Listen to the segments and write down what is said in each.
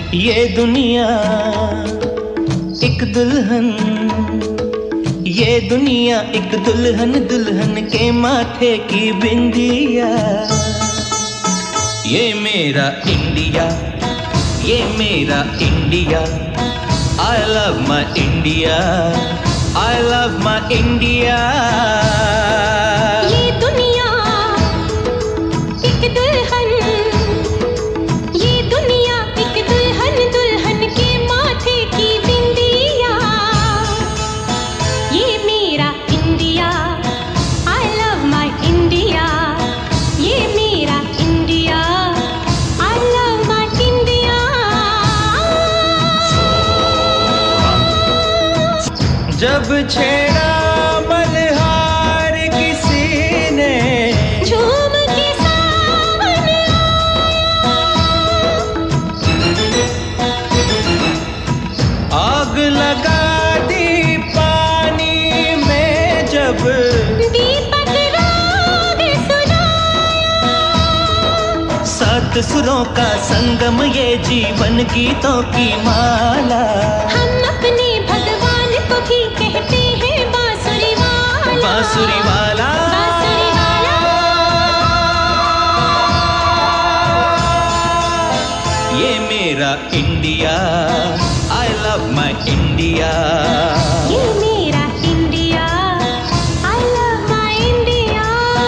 ये दुनिया एक दुल्हन, ये दुनिया एक दुल्हन, दुल्हन के माथे की बिंदिया। ये मेरा इंडिया, ये मेरा India. I love my India, I love my India। ये दुनिया एक दुल्हन, ये दुनिया एक दुल्हन, दुल्हन के माथे की बिंदिया। ये मेरा India, I love my India। ये मेरा India, I love my India। जब छेड़ा मल्हार किसी ने, झूम के सावन आग लगा दी पानी में जब दीपक राग सुनाया। सात सुरों का संगम, ये जीवन गीतों की माला। हम अपने भगवान को भी कहते हैं बांसुरी वाला, बांसुरी वाला। बांसुरी वाला। ये मेरा India, I love my India। ये मेरा India, I love my India।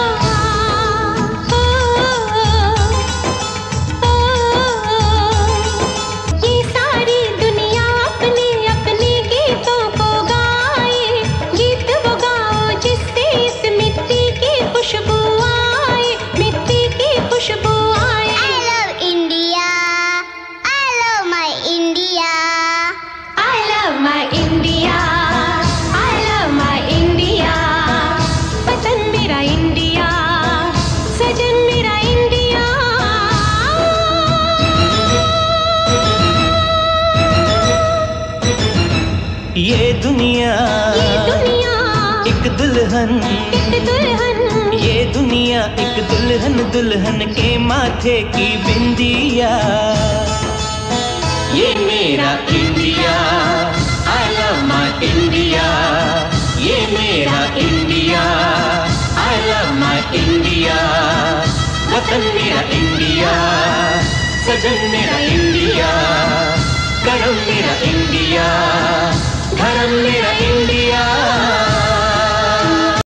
ये सारी दुनिया अपने अपने गीतों को गाए। गीत वो गाओ जिससे इस मिट्टी की खुशबू आए, मिट्टी की खुशबू आए। I love India. I love my India. I love my India, I love my India। वतन मेरा इंडिया, सजन मेरा इंडिया। ये दुनिया एक दुल्हन, एक दुल्हन। ये दुनिया एक दुल्हन, दुल्हन के माथे की बिंदिया। ये मेरा India, I love my India। ये मेरा India, I love my India। वतन मेरा इंडिया, सजन मेरा इंडिया, करम मेरा इंडिया, धर्म मेरा इंडिया।